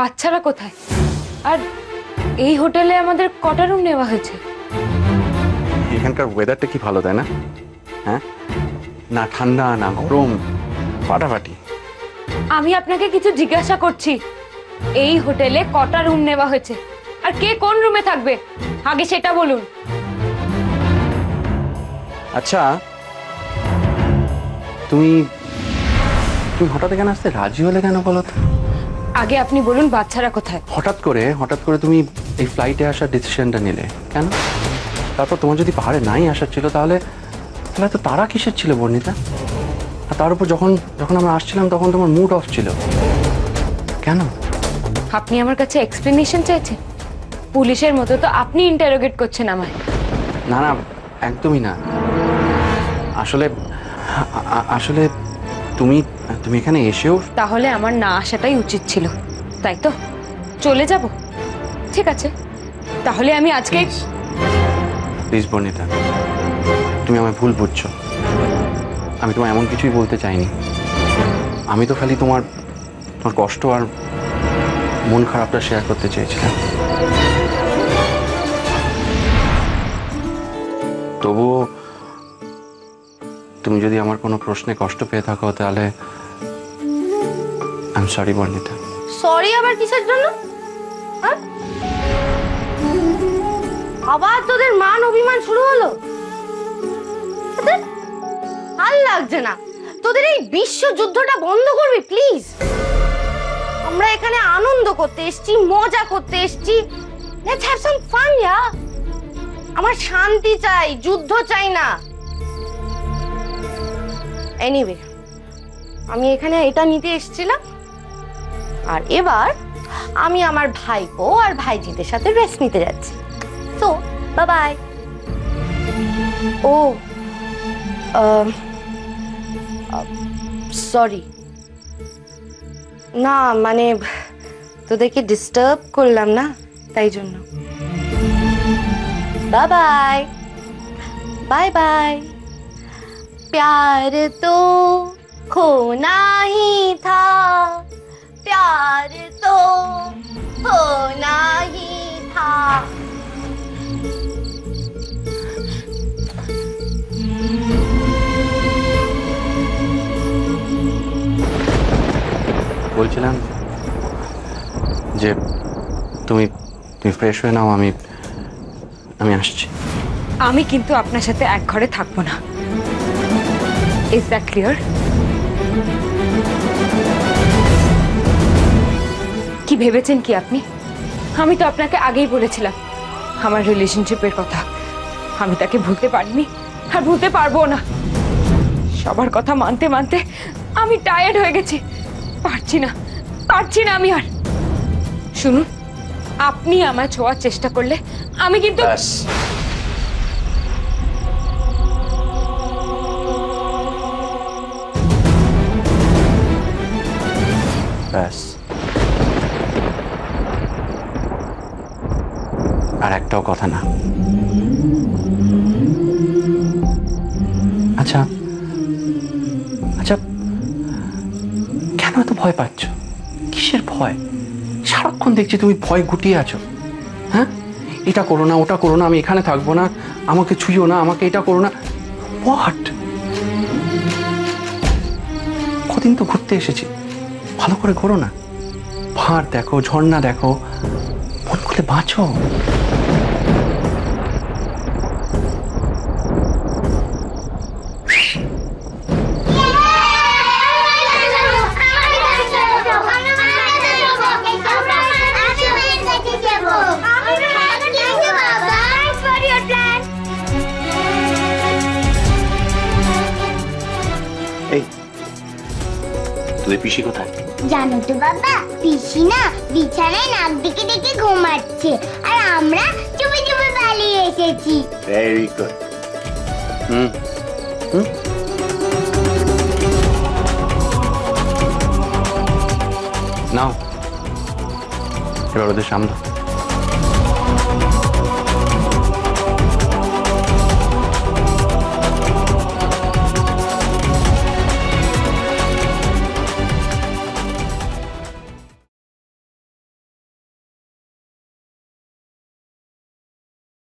বাচ্চারা কোথায়? আর এই হোটেলে আমাদের কটা রুম নেওয়া হয়েছে? এখানকার ওয়েদারটা কি ভালো, তাই না? হ্যাঁ, না ঠান্ডা না গরম, ফাটাফাটি। আমি আপনাকে কিছু জিজ্ঞাসা করছি, এই হোটেলে কটা রুম নেওয়া হয়েছে আর কে কোন রুমে থাকবে আগে সেটা বলুন। আচ্ছা, তুমি হঠাৎ এখানে আসতে রাজি হলে কেন বলো তো? আগে আপনি বলুন বাচ্চারা কোথায়? হঠাৎ করে তুমি এই ফ্লাইটে আসার ডিসিশনটা নিলে কেন? তারপর তোমার যদি পাহাড়ে নাই আসার ছিল তাহলে তো তারা কিসের ছিল বর্ণিতা? আর তার উপর যখন আমরা আসছিলাম তখন তোমার মুড অফ ছিল কেন? আপনি আমার কাছে এক্সপ্লেনেশন চাইছেন? পুলিশের মতো তো আপনি ইন্টারোগেট করছেন আমায়। না না, একদমই না। আসলে আসলে তুমি এখানে এসেও তাহলে আমার না আসাটাই উচিত ছিল, তাই তো? চলে যাব, ঠিক আছে, তাহলে আমি আজকে। প্লিজ বর্ণিতা, তুমি আমায় ভুল বুঝছো। আমি তোমায় এমন কিছুই বলতে চাইনি। আমি তো খালি তোমার কষ্ট আর মন খারাপটা শেয়ার করতে চেয়েছিলাম। তবুও তুমি যদি আমার কোনো প্রশ্নে কষ্ট পেয়ে থাকো তাহলে I am sorry Barnita. Sorry আবার কিসের জন্য? আবার তোদের মান অভিমান শুরু হলো? ভাল লাগছে না। তোদের এই বিশ্বযুদ্ধটা বন্ধ করবি প্লিজ? আমরা এখানে আনন্দ করতে এসেছি, মজা করতে এসেছি। Let's have some fun yeah. আমার শান্তি চাই, যুদ্ধ চাই না। এনিওয়ে, আমি এখানে এটা নিতে এসেছিলাম, আর এবার আমি আমার ভাইপো আর ভাইজিদের সাথে রেস্ট নিতে যাচ্ছি। তো বাই বাই। ও সরি, না মানে তোদেরকে ডিস্টার্ব করলাম না, তাই জন্য। Bye bye bye bye. प्यार तो खोना ही था, प्यार तो खोना ही था। বলছিলাম যে তুমি ফ্রেশ হয়ে নাও, আমি আসছি। আমি কিন্তু আপনার সাথে এক ঘরে থাকবো না। Is that clear? কি ভেবেছেন কি আপনি? আমি তো আপনাকে আগেই বলেছিলাম আমার রিলেশনশিপের কথা। আমি তাকে ভুলতে পারিনি আর ভুলতে পারবো না। সবার কথা মানতে মানতে আমি টায়ার্ড হয়ে গেছি। পারছি না আমি আর। শুনুন, আপনি আমায় ছোঁয়ার চেষ্টা করলে আমি কিন্তু। ব্যাস, আর একটাও কথা না। আচ্ছা কেন এত ভয় পাচ্ছ? কিসের ভয়? সারাক্ষণ দেখছি তুমি ভয় গুটিয়ে আছো। হ্যাঁ, এটা করো না, ওটা করো না, আমি এখানে থাকবো না, আমাকে ছুঁয়ো না, আমাকে এটা করো না। হোয়াট? কদিন তো ঘুরতে এসেছি, ভালো করে ঘোরো না। পাহাড় দেখো, ঝর্ণা দেখো, মন খুলে বাঁচো। এই তোদের পিসি কোথায়? জানো তো বাবা, পিসি না বিছানায় নাক দিকে দেখে ঘুমাচ্ছে, আর আমরা চুপি চুপি পালিয়ে এসেছি। Very good. নাও এবার ওদের সামনে।